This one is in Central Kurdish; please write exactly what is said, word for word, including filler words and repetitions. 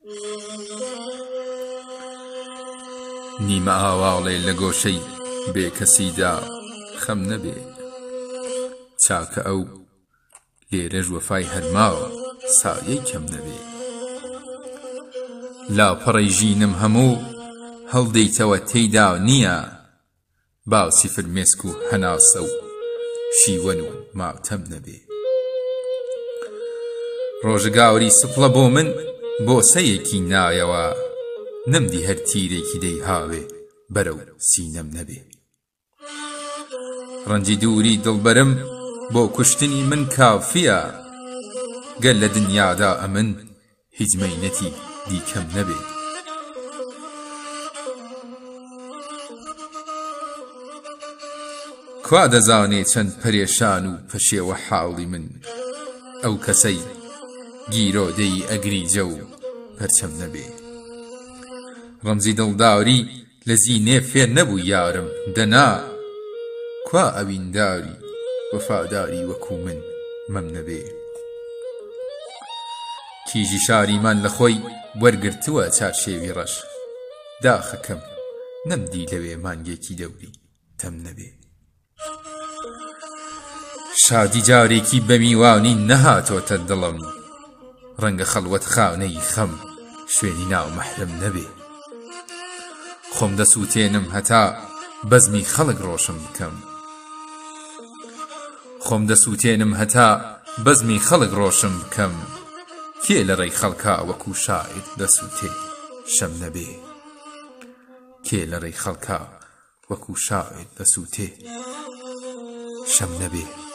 نیمە ئاواڵێ لە گۆشەی بێکەسیدا خەم نەبێ چاکە ئەو لێرەش وەفای هەرماوە سایەی کەم نەبێ لاپەڕەی ژینم هەموو هەڵدەیتەوە تێیدا نییە باوسی فرمێسک و هەناسە و شیوەن و ماتەم نەبێ ڕۆژگاوری سپڵە بۆ من بۆسەیەکی نایەوە نەمدی هەر تیرێکی دەی هاوێ بەرەو سینەم نەبێ ڕەنجی دووری دڵبەرم بۆ کوشتنی من کافیە گەل لە دنیادا ئەمن هیچ مەینەتی دیکەم نەبێ کوا دەزانێ چەند پەرێشان و پەشێوە حاڵی من ئەو کەسەی گیرۆدەی ئەگریجە و پەرچەم نەبێ ڕەمزی دڵداری لە زینێ فێر نەبوو یارم دەنا کوا ئەوینداری وەفاداری وەکو من مەم نەبێ کیژی شاریمان لە خۆی وەرگرتووە چارشێوی ڕەش داخەکەم نەمدی لەوێ مانگێکی دەوری تەم نەبێ شادی جارێکی بەمیوانی نەهاتۆتە دڵم ڕەنگە خەڵوەت خانەی خەم شوێنی ناو مەحرم نەبێ خۆم دەسووتێنم هەتا بەزمی خەڵک ڕۆشن بکەم خۆم دەسووتێنم هەتا بەزمی خەڵک ڕۆشن بکەم کێ لە ڕێی خەڵکا وەکو شاعیر دەسووتێ شەم نەبێ کێ لە ڕێی خەڵکا وەکو شاعیر دەسووتێ شەم نەبێ